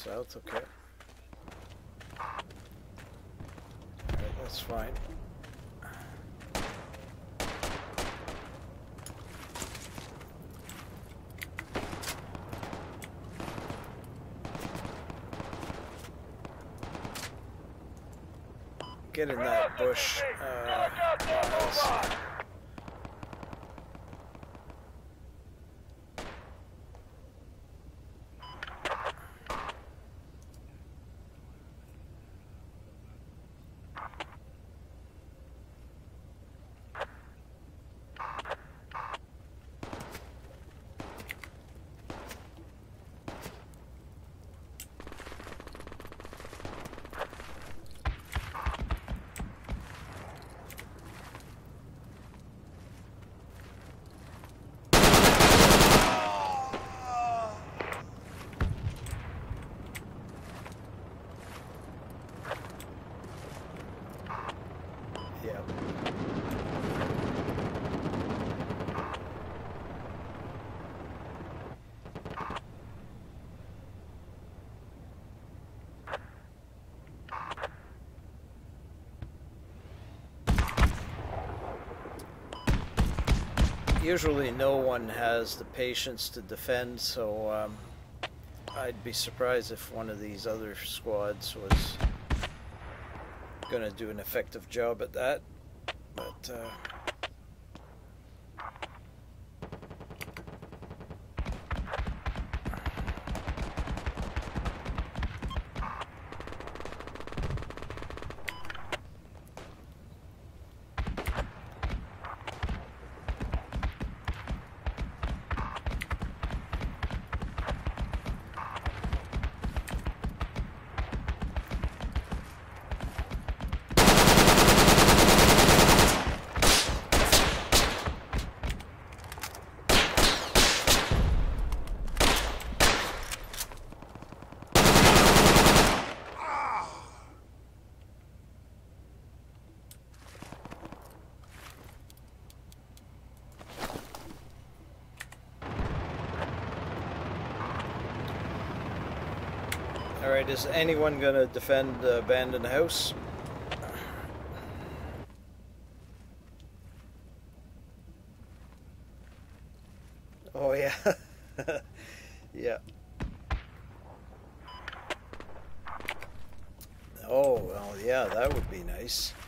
south, okay. Alright, that's fine. Get in that bush, Miles. Yeah. Usually no one has the patience to defend, so I'd be surprised if one of these other squads was gonna do an effective job at that, but alright, is anyone gonna defend the abandoned house? Oh yeah. Yeah. Oh, well, yeah, that would be nice.